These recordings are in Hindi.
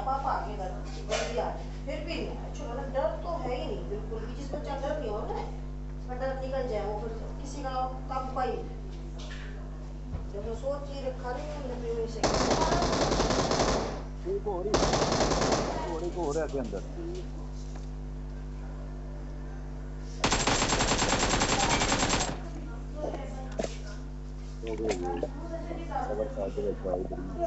पापा आगे जल्दी आ जाए, फिर भी नहीं आया। चलो ना, डर तो है ही नहीं बिल्कुल भी। जिस बच्चा डर नहीं होगा ना, उसका डर निकल जाए, वो फिर किसी का काबू पा ही नहीं। जब तो सोच ही रखा नहीं है से एक और ही है के अंदर। हो गए खबर काट के भाई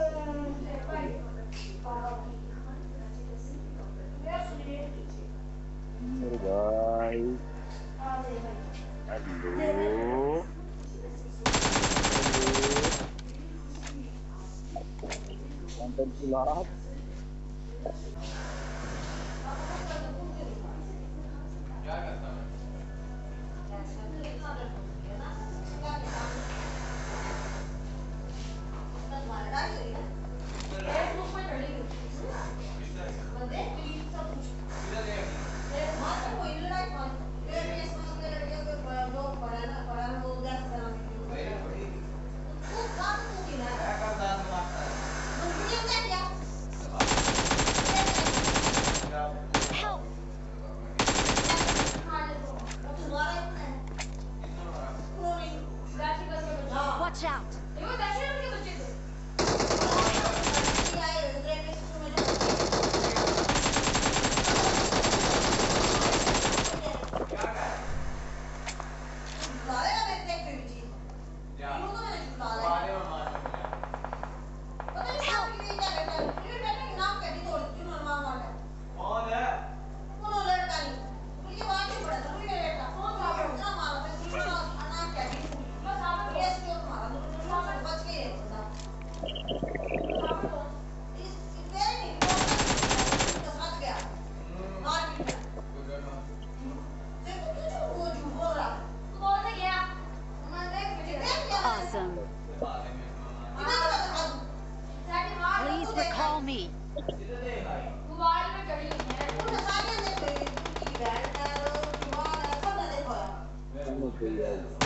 मेरे भाई। हेलो कंटेंट खिलाफ Watch out! Awesome. Please recall me. है